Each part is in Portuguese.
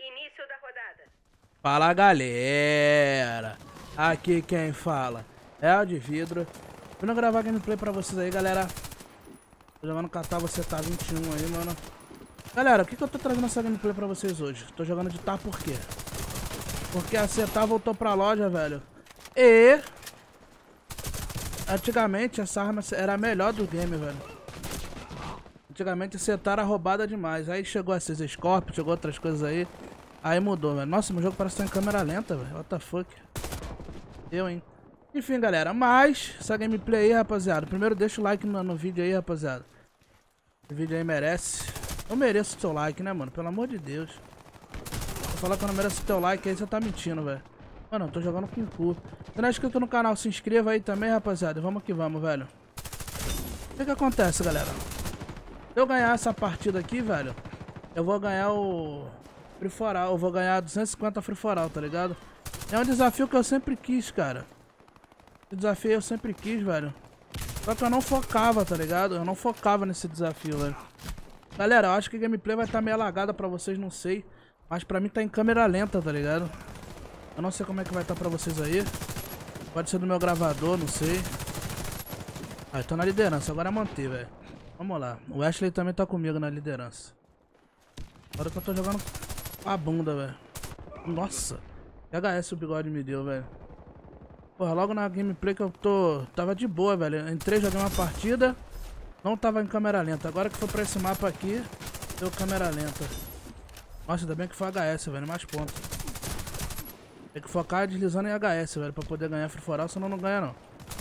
Início da rodada. Fala galera, aqui quem fala é o de vidro. Vindo gravar gameplay pra vocês aí, galera. Tô jogando Catar, você tá 21 aí, mano. Galera, o que eu tô trazendo essa gameplay pra vocês hoje? Tô jogando de TAR por quê? Porque a CETA voltou pra loja, velho. E antigamente essa arma era a melhor do game, velho. Antigamente a CETA era roubada demais. Aí chegou a CZ Scorpio, chegou outras coisas aí. Aí mudou, velho. Nossa, meu jogo parece estar em câmera lenta, velho. What the fuck? Eu, hein? Enfim, galera. Mas, essa gameplay aí, rapaziada. Primeiro deixa o like no vídeo aí, rapaziada. O vídeo aí merece. Eu mereço o seu like, né, mano? Pelo amor de Deus. Se falar que eu não mereço o teu like aí, você tá mentindo, velho. Mano, eu tô jogando com cu. Se não é inscrito no canal, se inscreva aí também, rapaziada. Vamos que vamos, velho. O que acontece, galera? Se eu ganhar essa partida aqui, velho, eu vou ganhar o Free For All. Eu vou ganhar 250 Free For All, tá ligado? É um desafio que eu sempre quis, cara. Esse desafio eu sempre quis, velho. Só que eu não focava, tá ligado? Eu não focava nesse desafio, velho. Galera, eu acho que a gameplay vai estar meio alagada pra vocês, não sei. Mas pra mim tá em câmera lenta, tá ligado? Eu não sei como é que vai estar pra vocês aí. Pode ser do meu gravador, não sei. Ah, eu tô na liderança, agora é manter, velho. Vamos lá. O Ashley também tá comigo na liderança. Agora que eu tô jogando com a bunda, velho. Nossa. Que HS o bigode me deu, velho. Porra, logo na gameplay que eu tava de boa, velho. Entrei, joguei uma partida. Não tava em câmera lenta. Agora que foi pra esse mapa aqui, deu câmera lenta. Nossa, ainda bem que foi HS, velho. Mais pontos. Tem que focar deslizando em HS, velho. Pra poder ganhar Free For All, senão não ganha, não.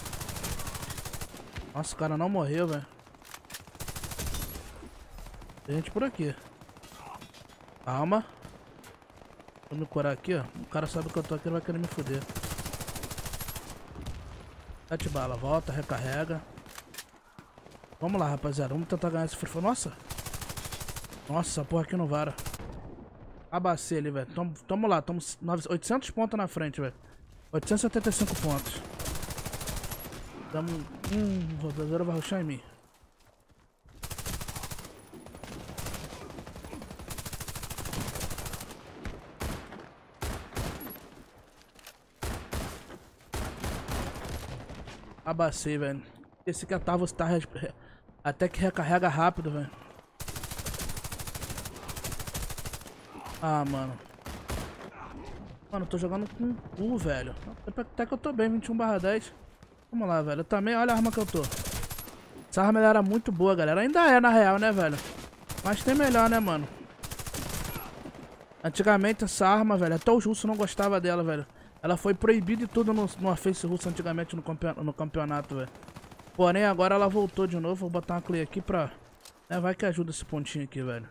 Nossa, o cara não morreu, velho. Tem gente por aqui. Calma. Vou me curar aqui, ó. O cara sabe que eu tô aqui, ele vai querer me foder. 7 balas, volta, recarrega. Vamos lá, rapaziada. Vamos tentar ganhar esse Free For All. Nossa! Nossa, essa porra aqui não vara. Abacei ali, velho. Tamo lá, tamo 800 pontos na frente, velho. 875 pontos. Tamo... o rodoviário vai rushar em mim. Abacei, velho. Esse que atava tá até que recarrega rápido, velho. Ah, mano. Mano, eu tô jogando com o cu, velho. Até que eu tô bem, 21/10. Vamos lá, velho. Eu também, olha a arma que eu tô. Essa arma era muito boa, galera. Ainda é, na real, né, velho? Mas tem melhor, né, mano? Antigamente essa arma, velho, até os russos não gostavam dela, velho. Ela foi proibida e tudo no Face russo antigamente no campeonato, velho. Porém, agora ela voltou de novo. Vou botar uma clay aqui pra... vai que ajuda esse pontinho aqui, velho.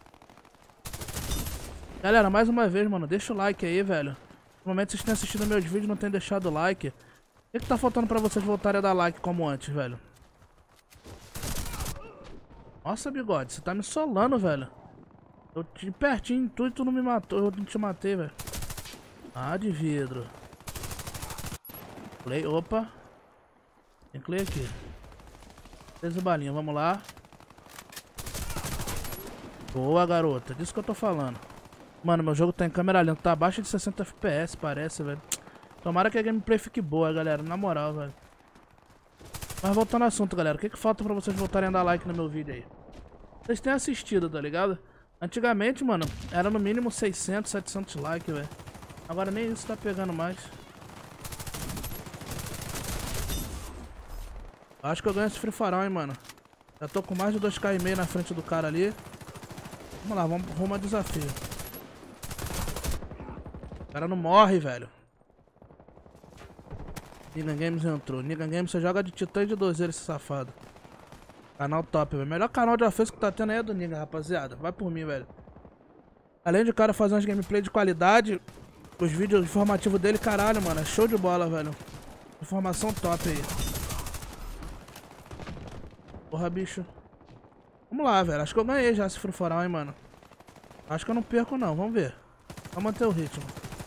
Galera, mais uma vez, mano, deixa o like aí, velho. No momento vocês têm assistido meus vídeos e não têm deixado o like. O que tá faltando pra vocês voltarem a dar like como antes, velho? Nossa, bigode, você tá me solando, velho. Eu te pertinho em tu e tu não me matou. Eu não te matei, velho. Ah, de vidro. Clay, opa. Tem clay aqui. 13 balinhas, vamos lá. Boa, garota. Disso que eu tô falando. Mano, meu jogo tá em câmera lenta. Tá abaixo de 60 FPS, parece, velho. Tomara que a gameplay fique boa, galera. Na moral, velho. Mas voltando ao assunto, galera. O que falta pra vocês voltarem a dar like no meu vídeo aí? Vocês têm assistido, tá ligado? Antigamente, mano, era no mínimo 600, 700 likes, velho. Agora nem isso tá pegando mais. Acho que eu ganho esse Free For All, hein, mano. Já tô com mais de 2k e meio na frente do cara ali. Vamos lá, vamos rumo a desafio. O cara não morre, velho. Nigan Games entrou. Nigan Games você joga de titã e de dozeiro, esse safado. Canal top, velho. Melhor canal de ofensa que tá tendo aí é do Nigan, rapaziada. Vai por mim, velho. Além de o cara fazer umas gameplay de qualidade, os vídeos informativos dele, caralho, mano. É show de bola, velho. Informação top aí. Porra, bicho. Vamos lá, velho. Acho que eu ganhei já esse Free For All, hein, mano. Acho que eu não perco, não. Vamos ver. Vamos manter o ritmo.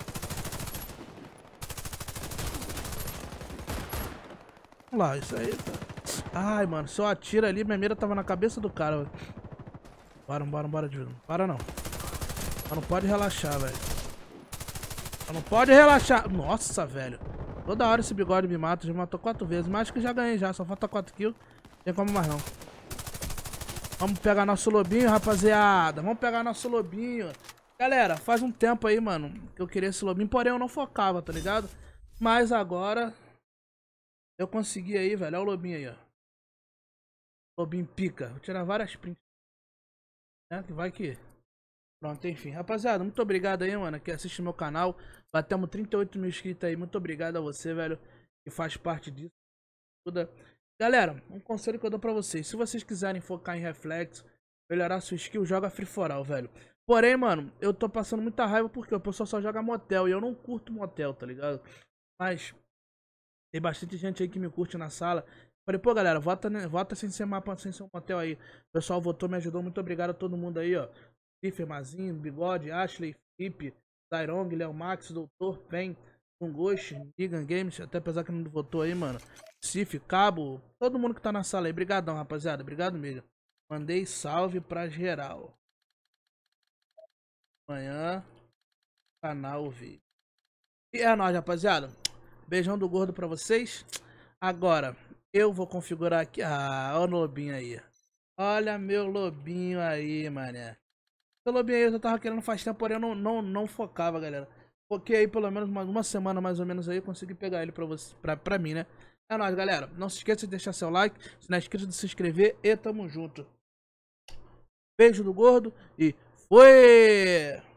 Vamos lá, isso aí, cara. Ai, mano. Se eu atiro ali, minha mira tava na cabeça do cara, velho. Bora de vida. Para não. Não pode relaxar, velho. Não pode relaxar. Nossa, velho. Toda hora esse bigode me mata. Já matou 4 vezes. Mas acho que já ganhei já. Só falta 4 kills. Não tem como mais não. Vamos pegar nosso lobinho, rapaziada. Vamos pegar nosso lobinho. Galera, faz um tempo aí, mano, que eu queria esse lobinho. Porém, eu não focava, tá ligado? Mas agora eu consegui aí, velho. Olha o lobinho aí, ó. Lobinho pica. Vou tirar várias prints. Né? Que vai que... Pronto, enfim. Rapaziada, muito obrigado aí, mano, que assiste meu canal. Batemos 38 mil inscritos aí. Muito obrigado a você, velho, que faz parte disso. Galera, um conselho que eu dou pra vocês. Se vocês quiserem focar em reflexo, melhorar sua skill, joga Free For All, velho. Porém, mano, eu tô passando muita raiva porque o pessoal só joga motel. E eu não curto motel, tá ligado? Mas tem bastante gente aí que me curte na sala. Falei, pô, galera, vota sem ser mapa, sem ser um motel aí. O pessoal votou, me ajudou. Muito obrigado a todo mundo aí, ó. Tiff, Mazinho, Bigode, Ashley, Felipe, Zyrong, Léo Max, Doutor, Pen, Ghost, Gigan Games, até apesar que não votou aí, mano. Sif, Cabo, todo mundo que tá na sala aí. Obrigadão, rapaziada. Obrigado mesmo. Mandei salve pra geral. Amanhã, canal vídeo. E é nóis, rapaziada. Beijão do gordo pra vocês. Agora, eu vou configurar aqui. Ah, olha o lobinho aí. Olha meu lobinho aí, mané. O lobinho aí eu já tava querendo faz tempo, porém eu não focava, galera. Foquei aí pelo menos uma semana mais ou menos aí, eu consegui pegar ele pra mim, né? É nóis, galera. Não se esqueça de deixar seu like, se não é inscrito, de se inscrever e tamo junto. Beijo do gordo e fui!